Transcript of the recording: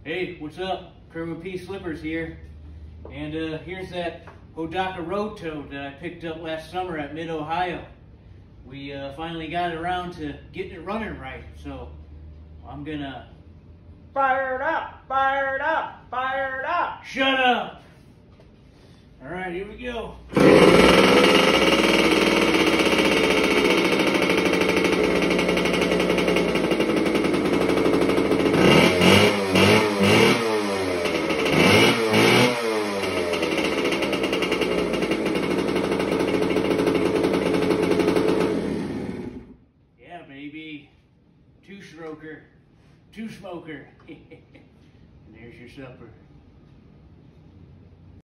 Hey, what's up? Kermit P. Slippers here. And here's that Hodaka Road Toad that I picked up last summer at Mid-Ohio. We finally got around to getting it running right, so I'm gonna... Fire it up! Fire it up! Fire it up! Shut up! Alright, here we go. Yeah, baby. Two-stroker. Two-smoker. And there's your supper.